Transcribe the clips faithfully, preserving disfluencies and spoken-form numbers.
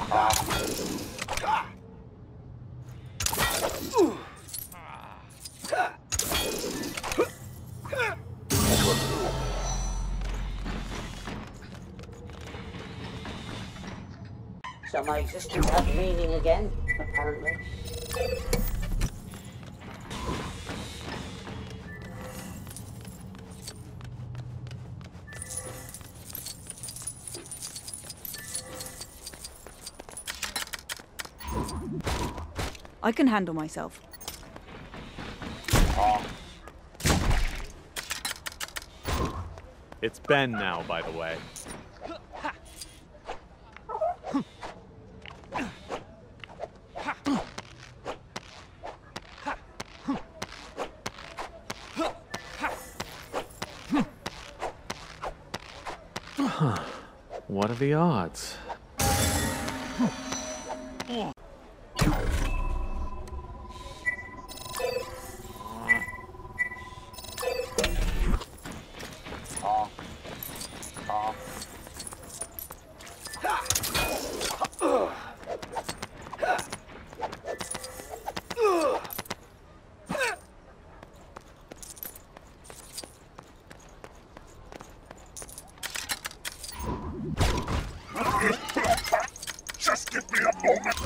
So my existence has meaning again, apparently. I can handle myself. It's Ben now, by the way. What are the odds? Just give me a moment.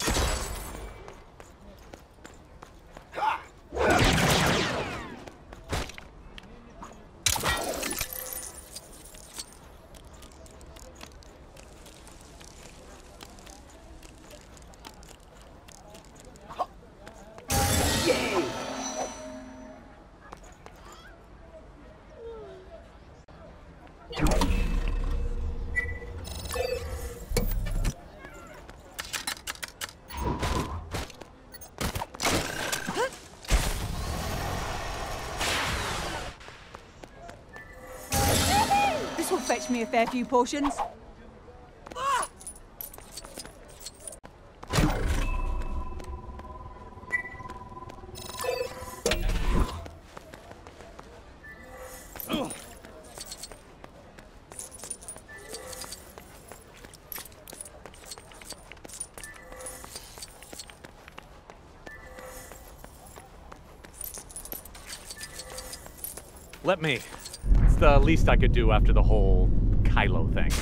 This will fetch me a fair few portions. Let me. It's the least I could do after the whole Kylo thing.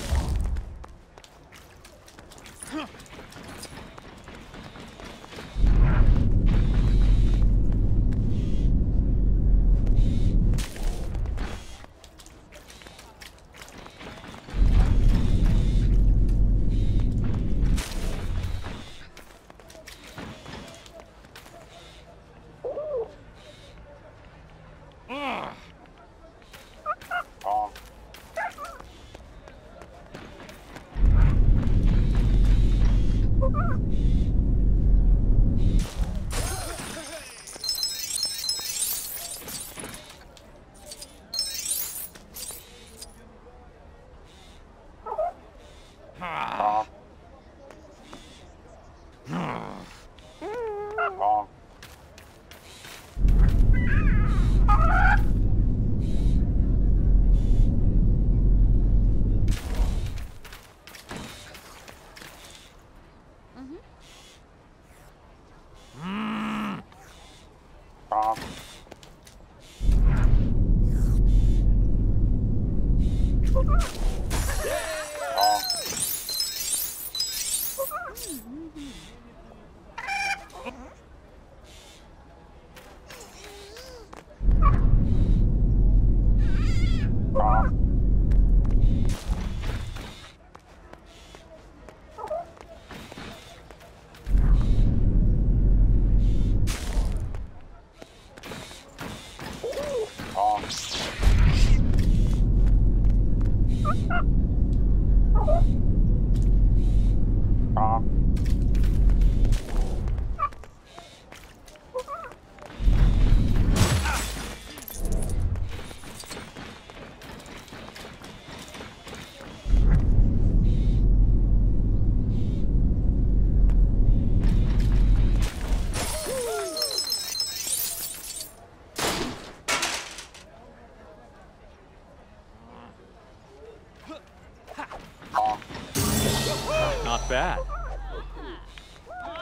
Not bad.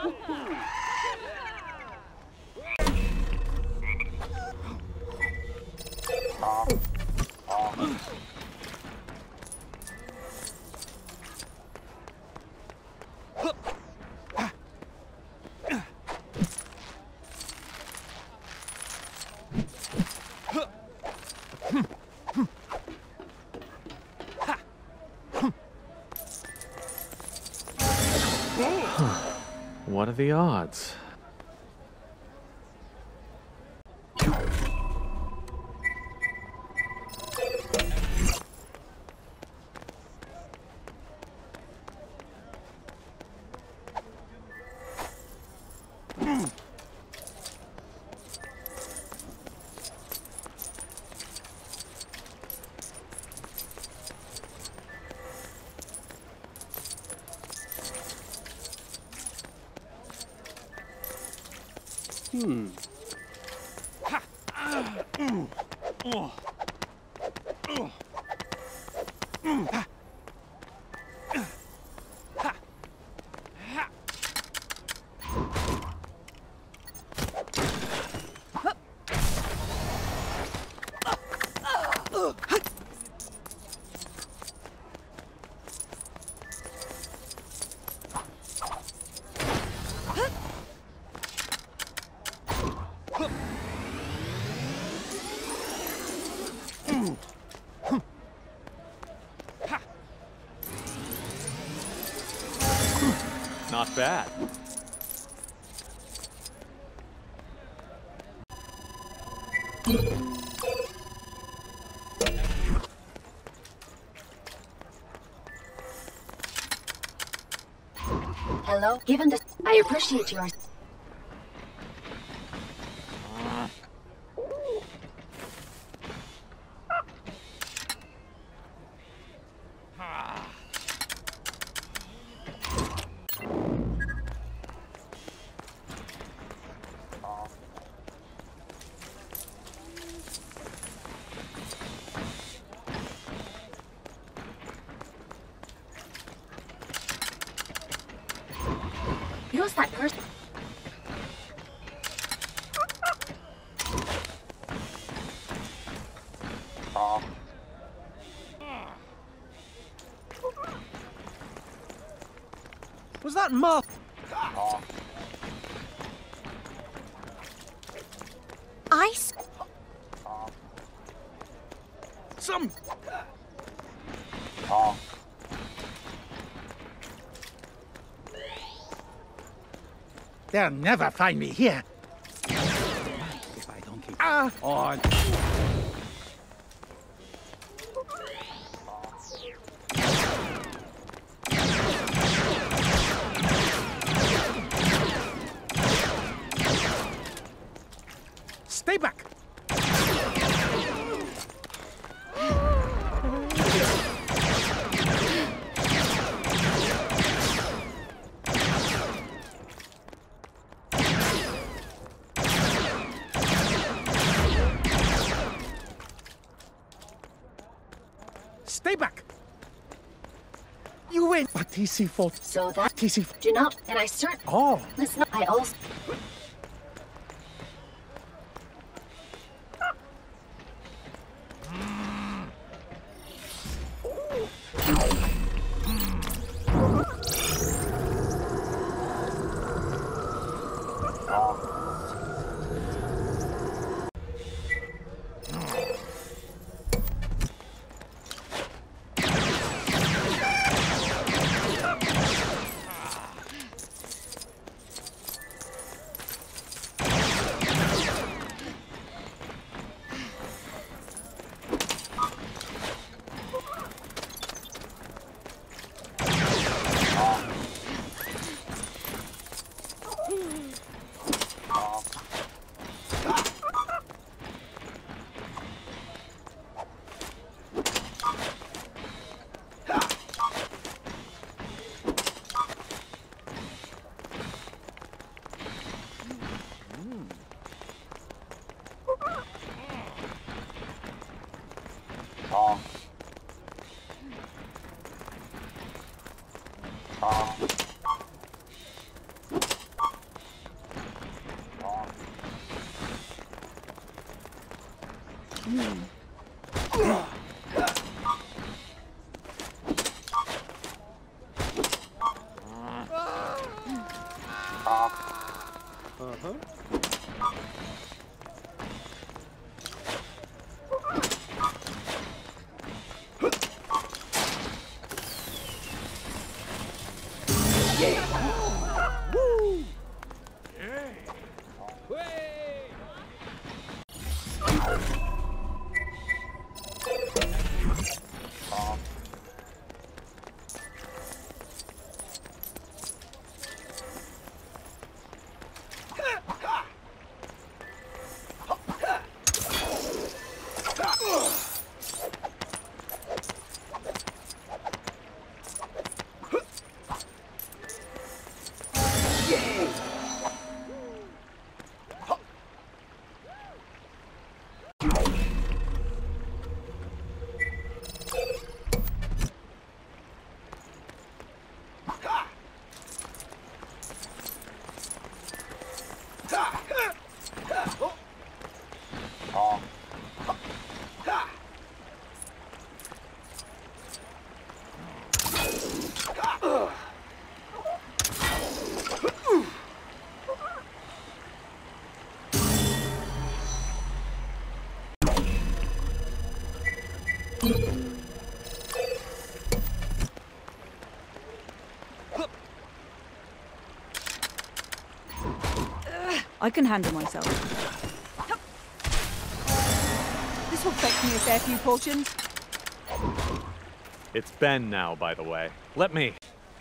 What are the odds? Hmm. Not bad. Hello? Given this, I appreciate your... Who's that person? Was that Mark? Ice? Some. They'll never find me here. If I don't keep ah. on. Stay back. Stay back. You win. But T C four. So that... T C. Do not, and I cert... Oh. Listen, I also... I can handle myself. This will fetch me a fair few portions. It's Ben now, by the way. Let me.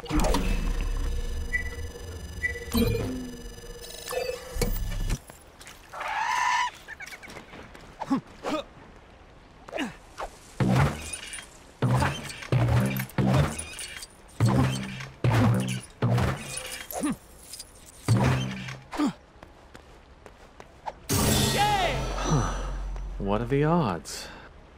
What are the odds?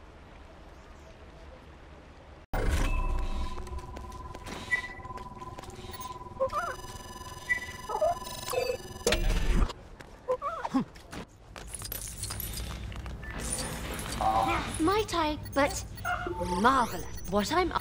Might I? But marvelous. What I'm.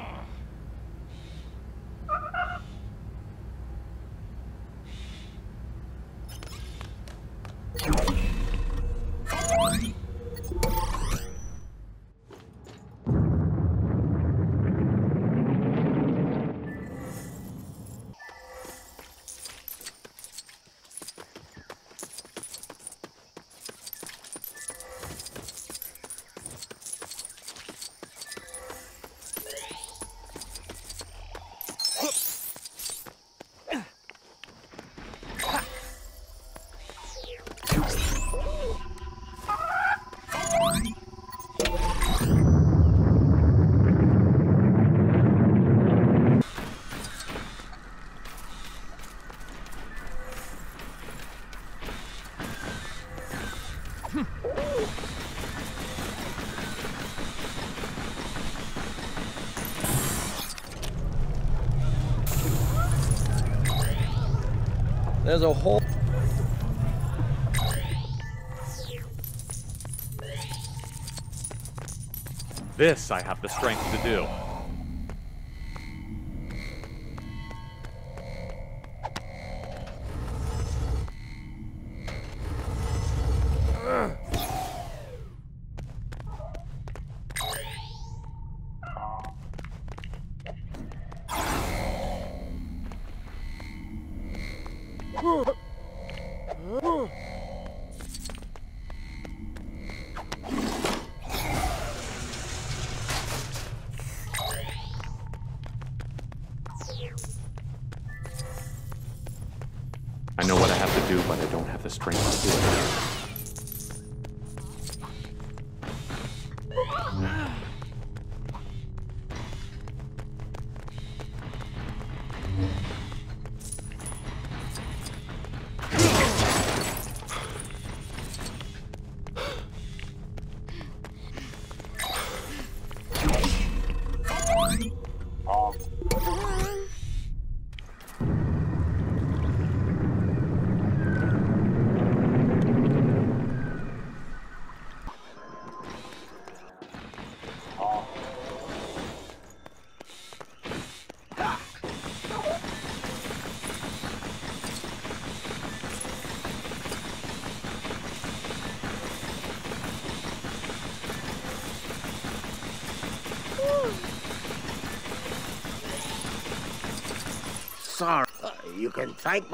There's a whole... This I have the strength to do. I know what I have to do, but I don't have the strength to do it. sorry. Uh, you can thank my...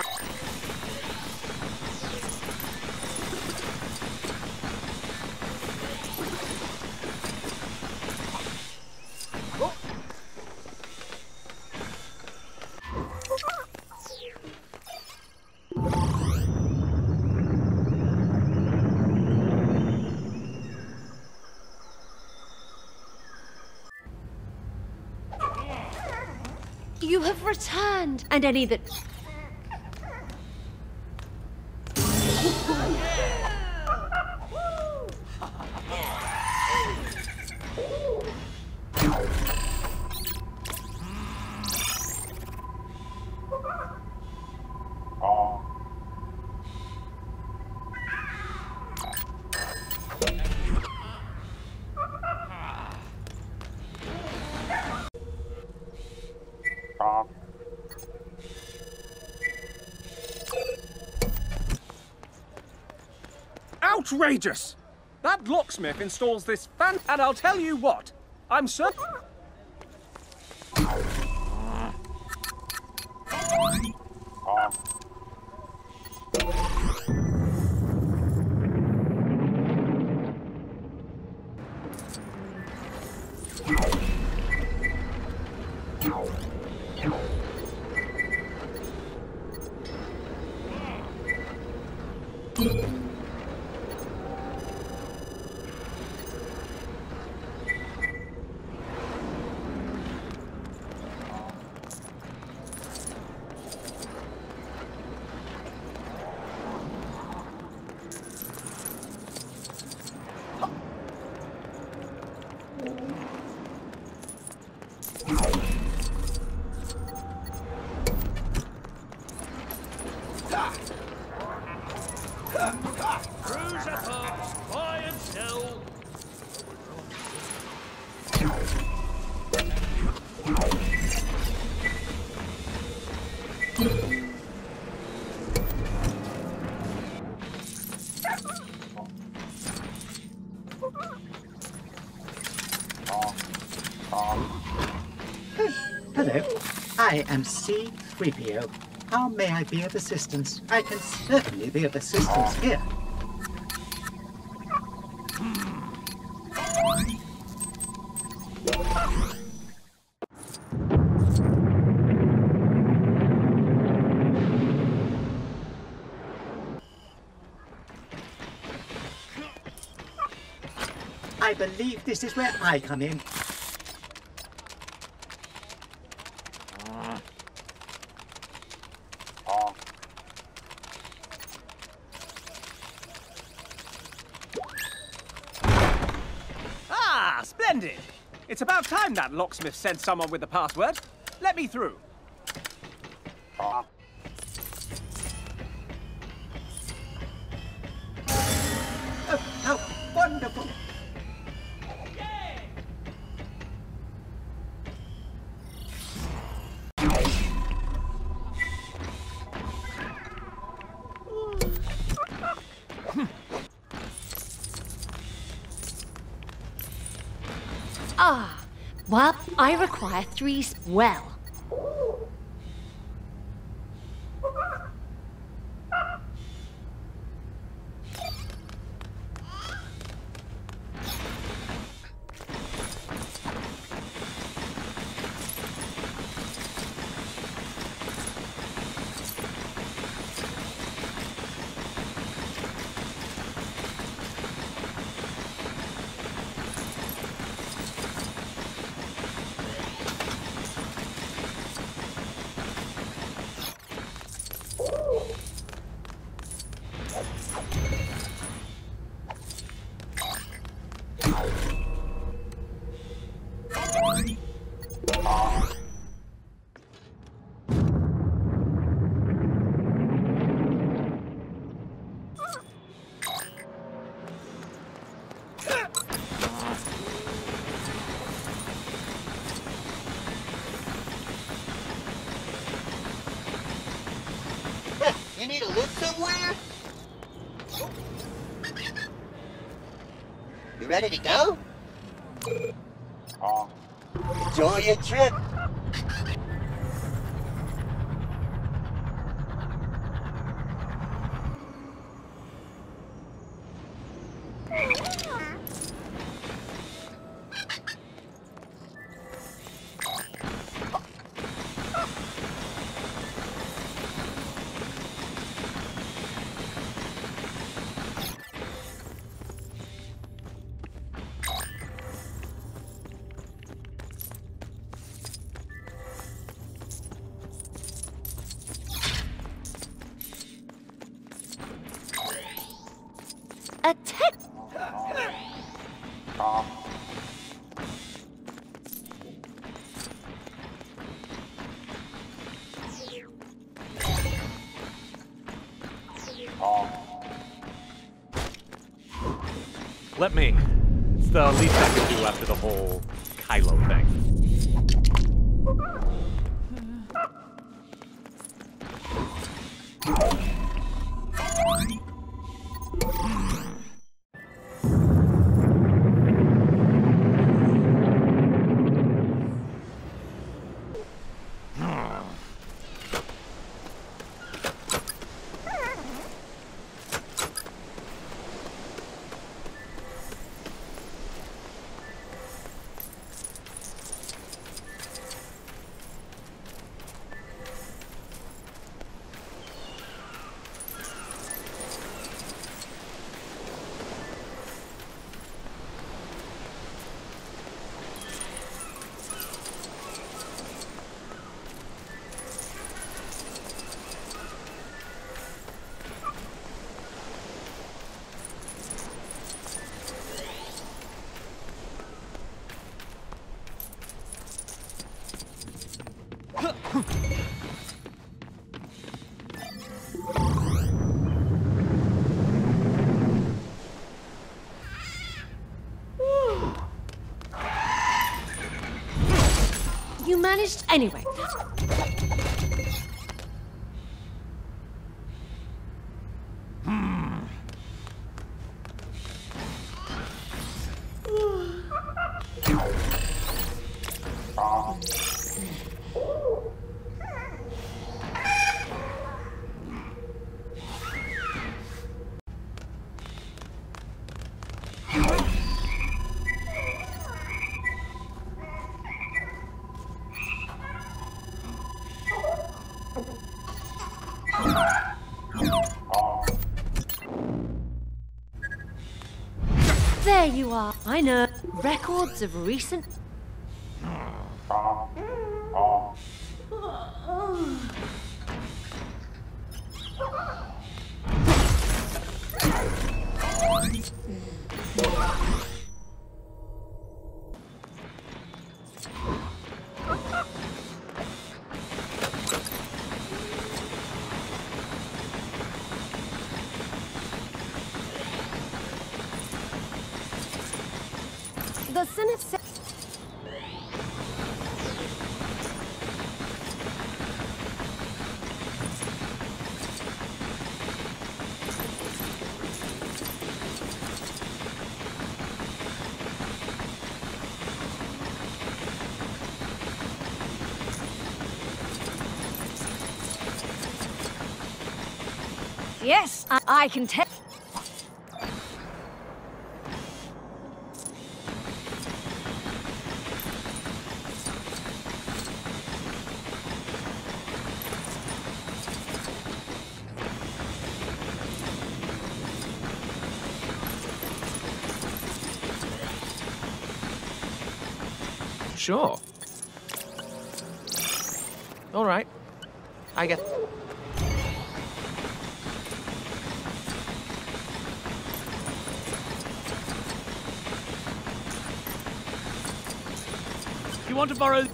You have returned, and any that... Outrageous! That locksmith installs this fan, and I'll tell you what, I'm certain. Hello, I am C three P O. How may I be of assistance? I can certainly be of assistance here. I believe this is where I come in. Ah, splendid! It's about time that locksmith sent someone with the password. Let me through. Oh, how wonderful! Ah, well, I require three s- well. You need to look somewhere? You ready to go? Enjoy your trip. a tech. Let me. It's the least I could do after the whole Kylo thing. You managed anyway. There you are. I know. Records of recent... The Senate said... Yes, I, I can tell. Sure. All right. I get... You want to borrow...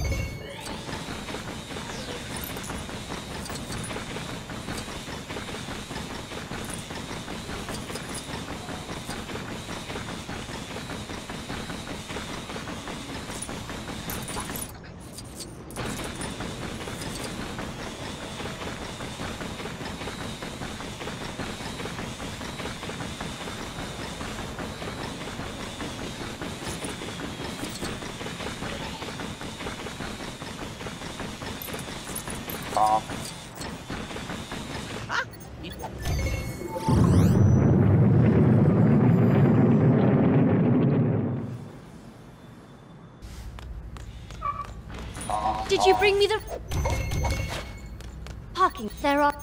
Did you bring me the... Parking, there are...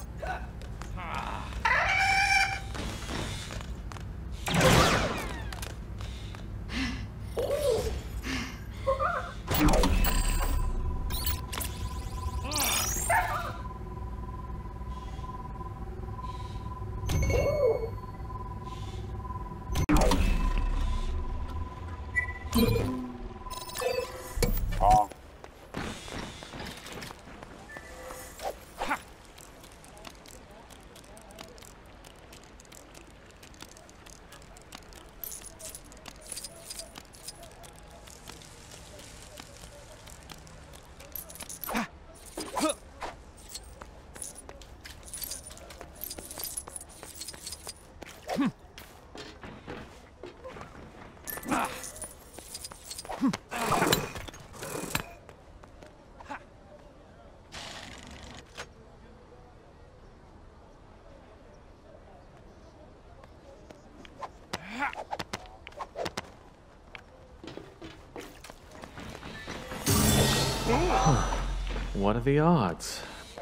What are the odds?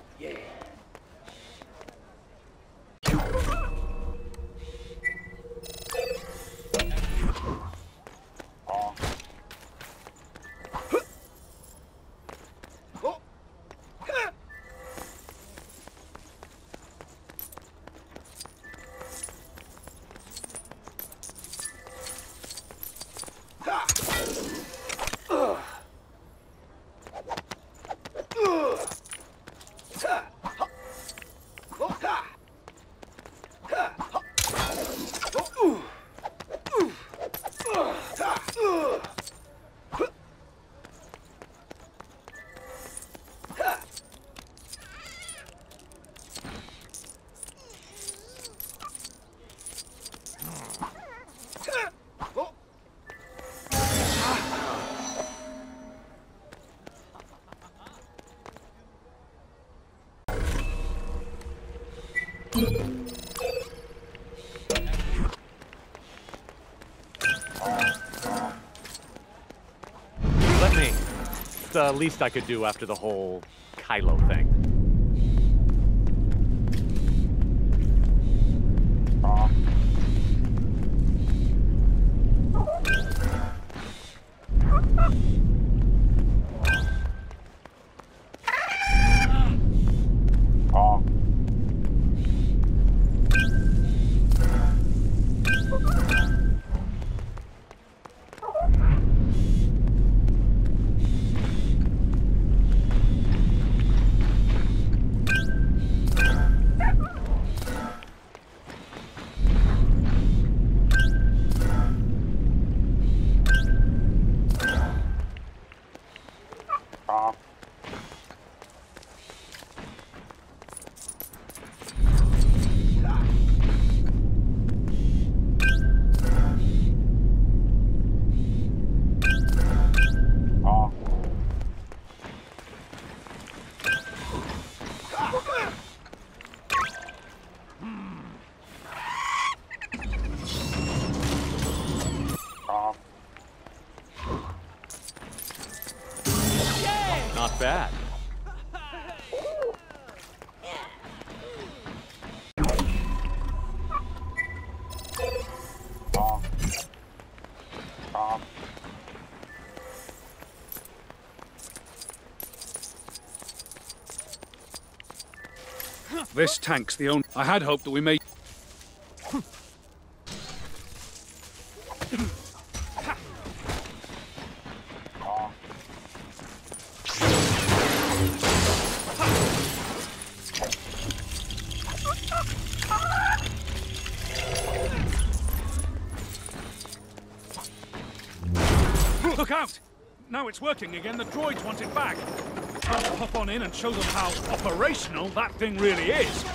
Let me. It's the least I could do after the whole Kylo thing. Not bad. This tank's the only... I had hoped that we may... Look out! Now it's working again, the droids want it back. Time to hop on in and show them how operational that thing really is.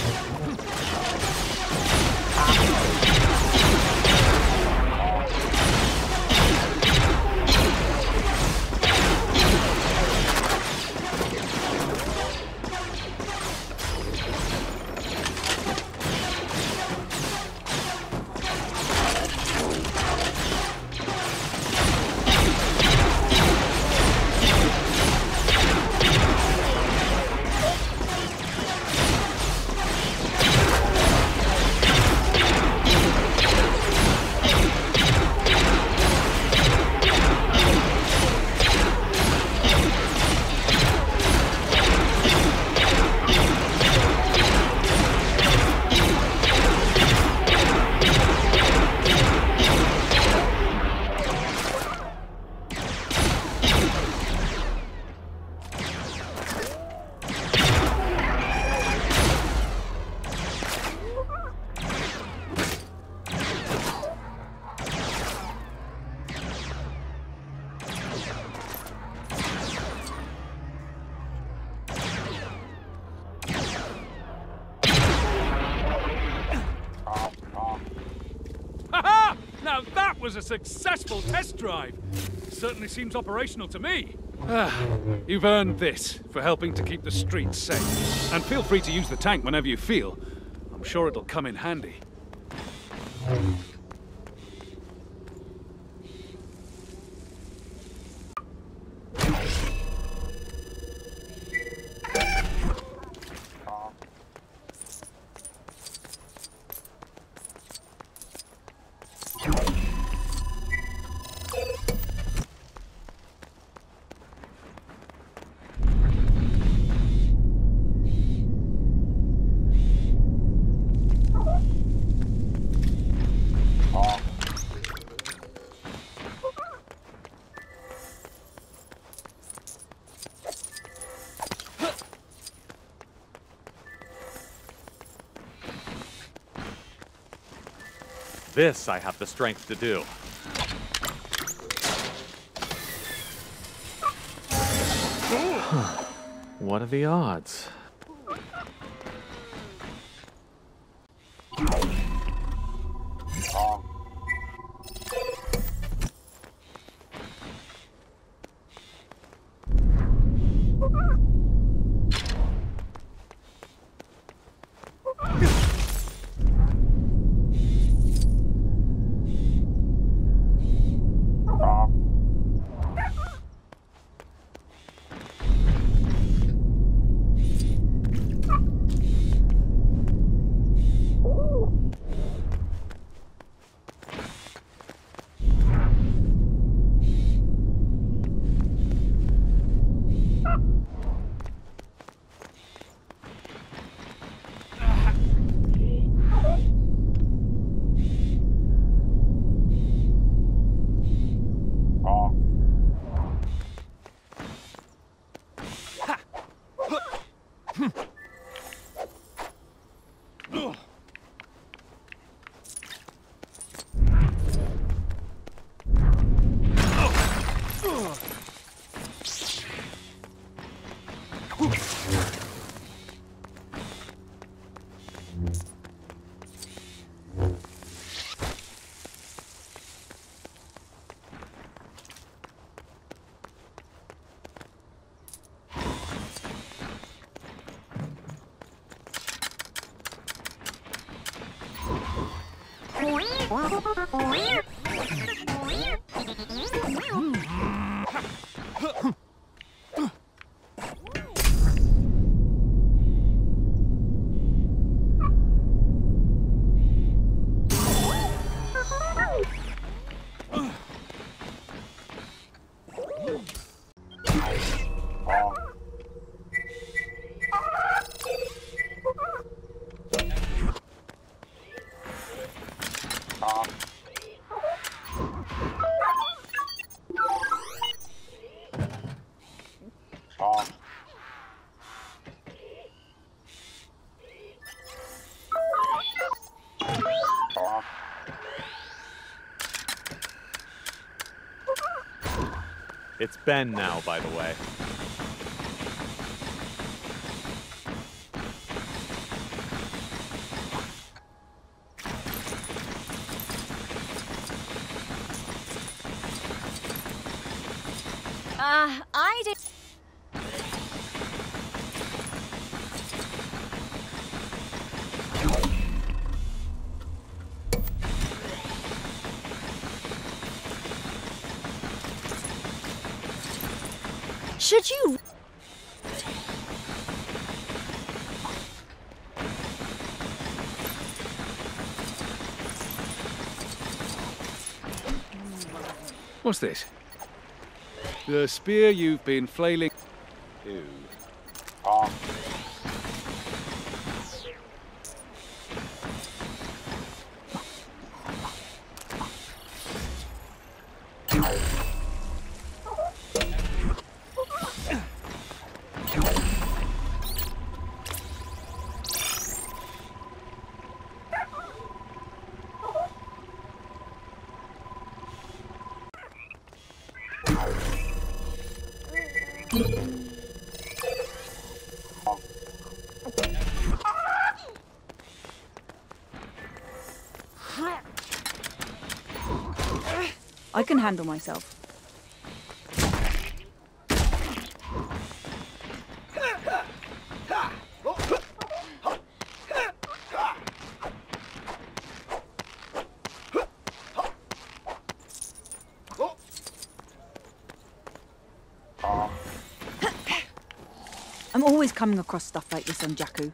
Now that was a successful test drive. Certainly seems operational to me. Ah, you've earned this for helping to keep the streets safe. And feel free to use the tank whenever you feel. I'm sure it'll come in handy. This I have the strength to do. What are the odds? It's Ben now, by the way. Uh, I did. Should you? What's this? The spear you've been flailing. Ew. I can handle myself. I'm always coming across stuff like this on Jakku.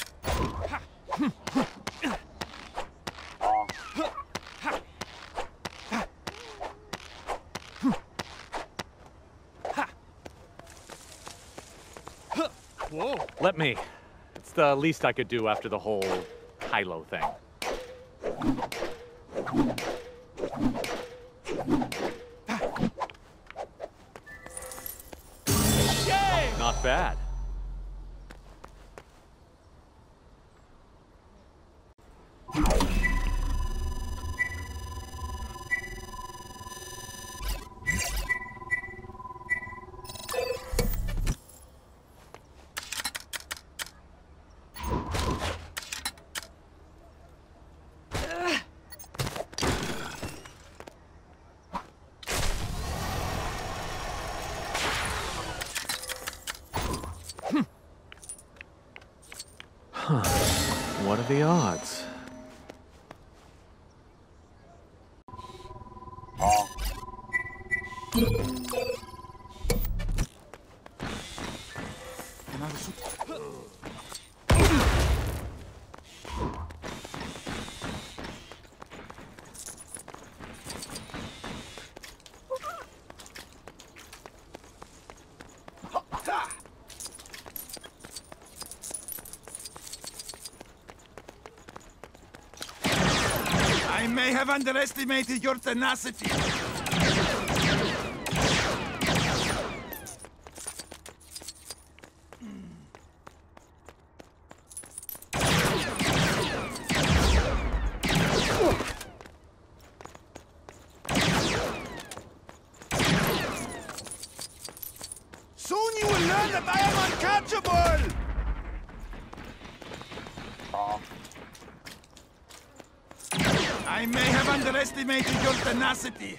Let me. It's the least I could do after the whole Kylo thing. Not bad. Huh. What are the odds? I may have underestimated your tenacity. Soon you will learn that I am uncatchable! I may have underestimated your tenacity.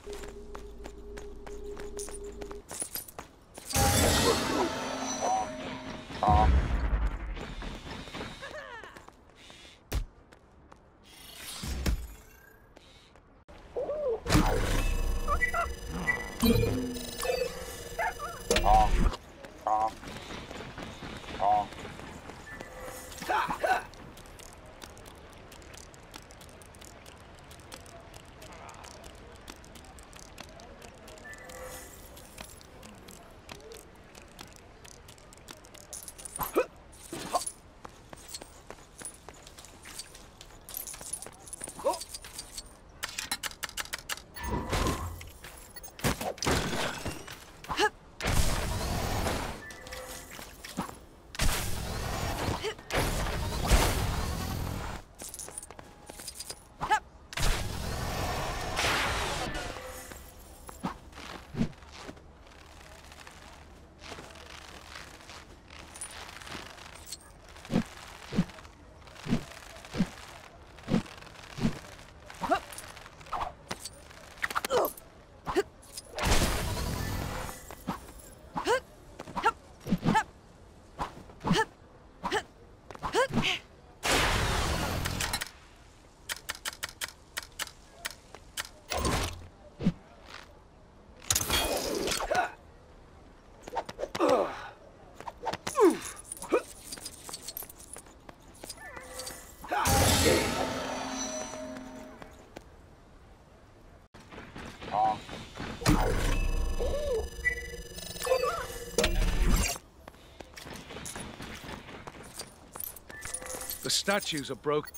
The statues are broken.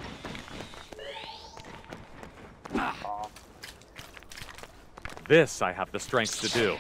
This I have the strength to do.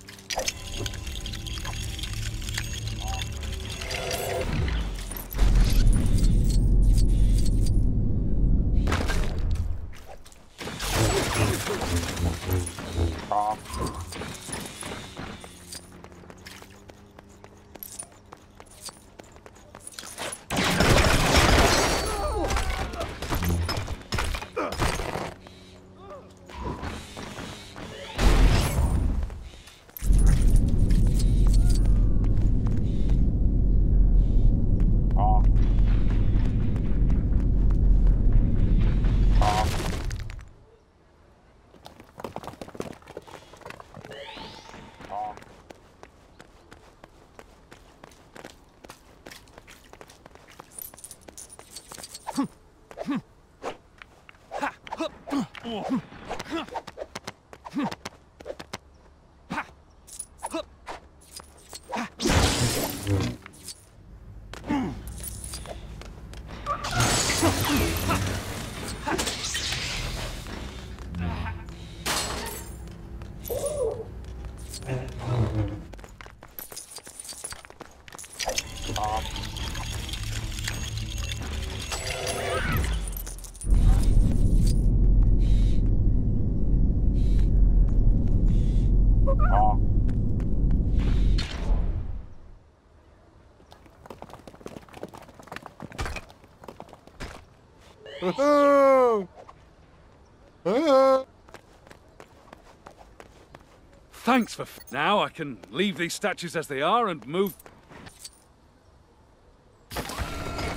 Thanks for... F now I can leave these statues as they are and move...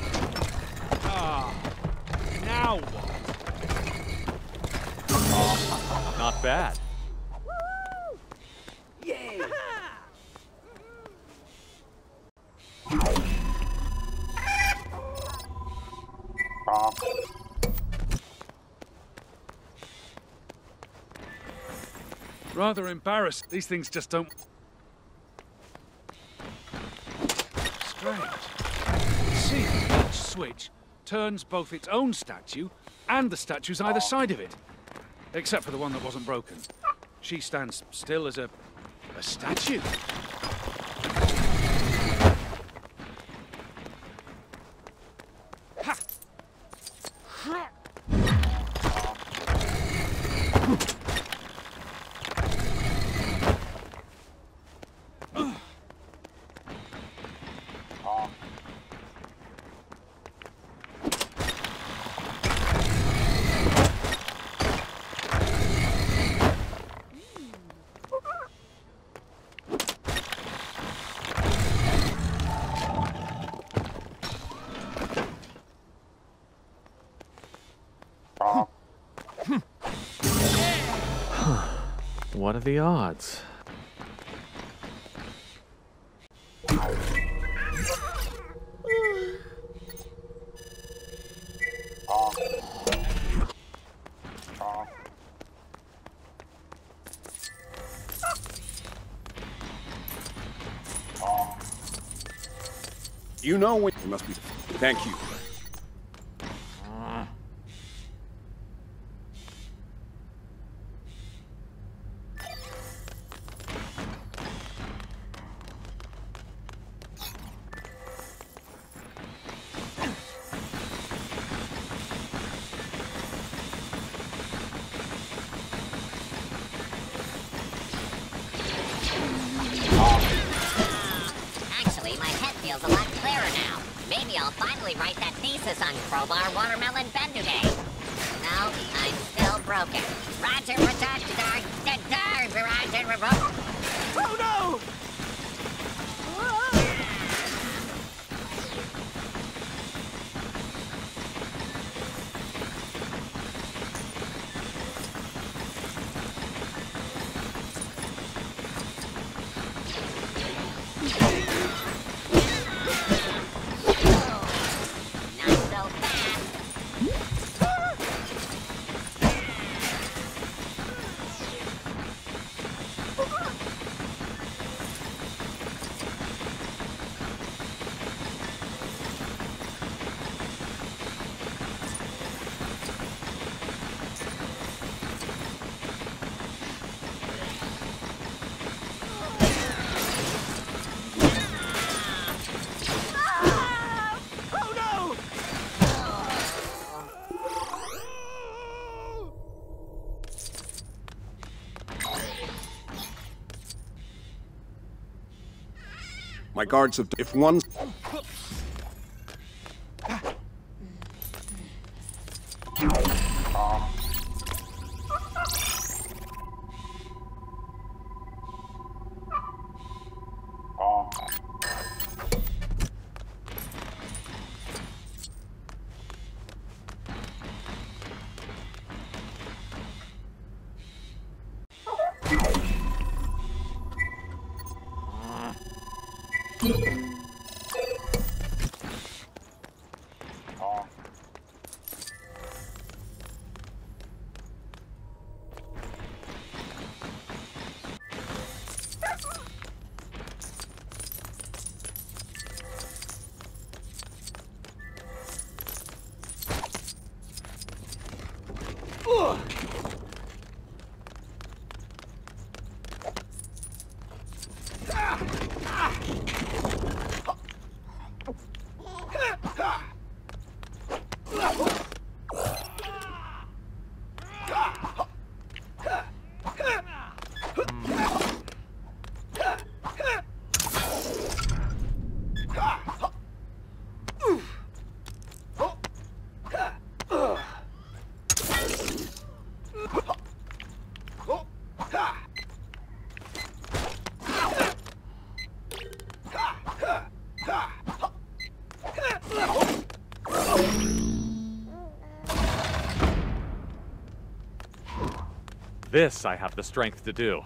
Now what? Not bad. Yay! Rather embarrassed. These things just don't... Strange. See, each switch turns both its own statue and the statues either side of it. Except for the one that wasn't broken. She stands still as a... a statue. Ha! What are the odds? You know when... It must be... Thank you. Actually, my head feels a lot clearer now. Maybe I'll finally write that thesis on Crowbar Watermelon Benduday. No, I'm still broken. Roger, Roger, Roger, Roger, Roger. Oh no! Not so fast. Oh no! My guards have... If one... This I have the strength to do.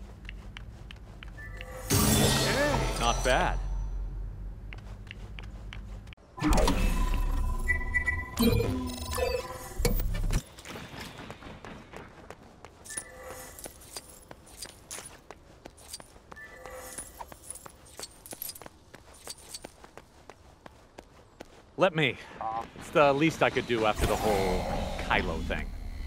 Not bad. Let me. It's the least I could do after the whole Kylo thing.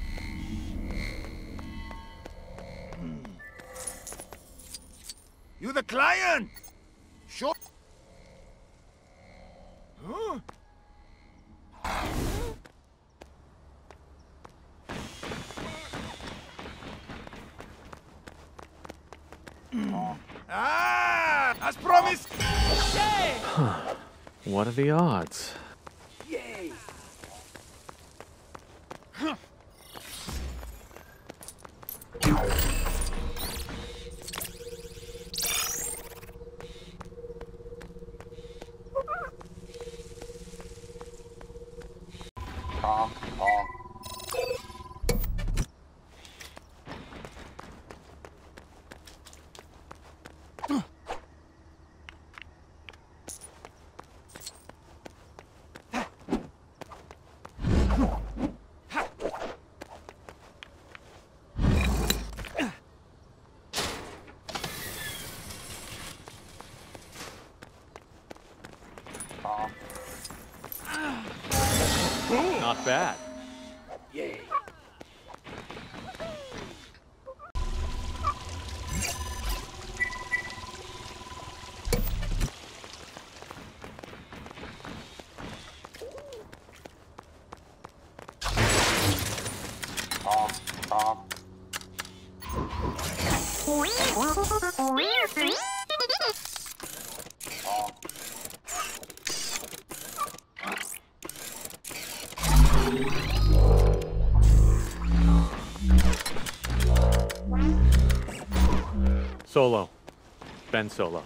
You the client? Sure. Huh? Ah! As promised! Huh. What are the odds? Yay! Not bad. Yay. Solo. Ben Solo.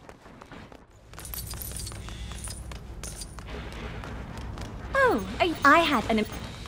Oh, I, I had an...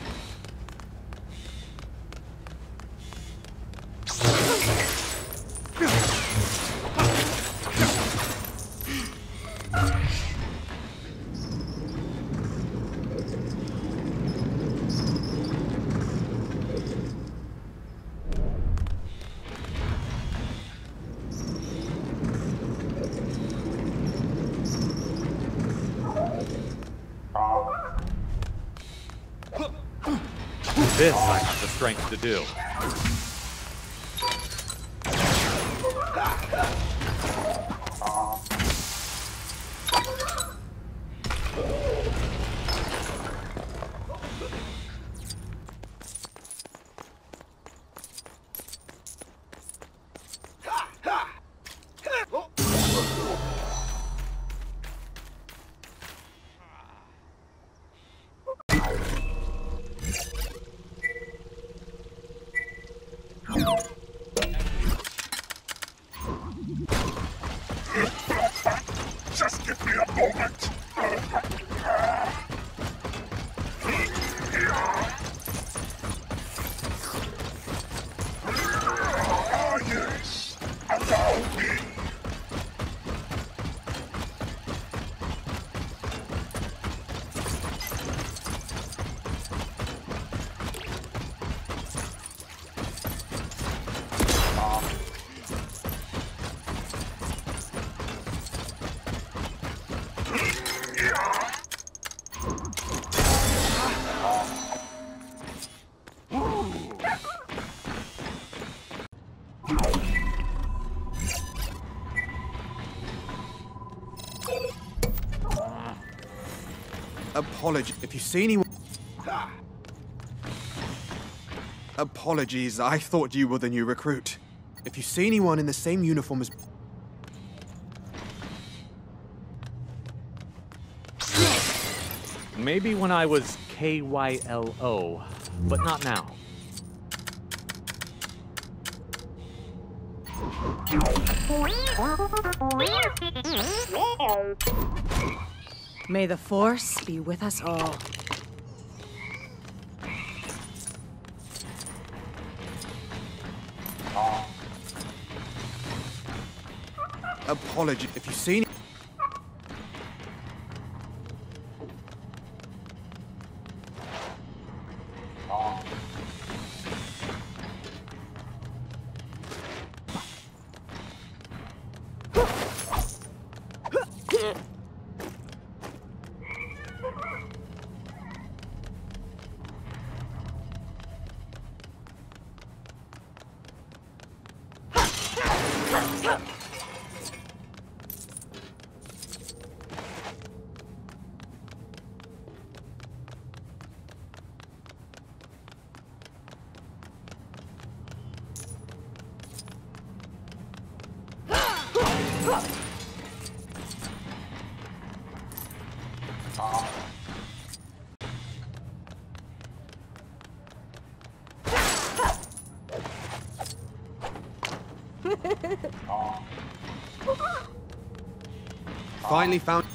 This I have the strength to do. Just give me a moment. Ah, yes. Allow me. Apology. If you see anyone... Apologies, I thought you were the new recruit. If you see anyone in the same uniform as... Maybe when I was K Y L O, but not now. May the Force be with us all. apology. If you see... Finally found...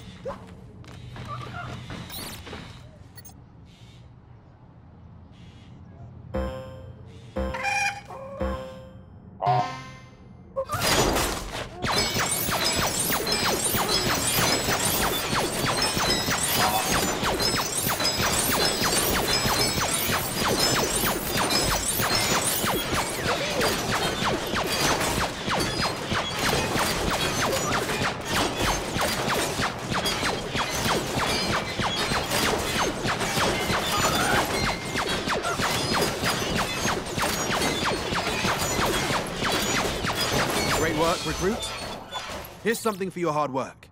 Great work, recruit. Here's something for your hard work.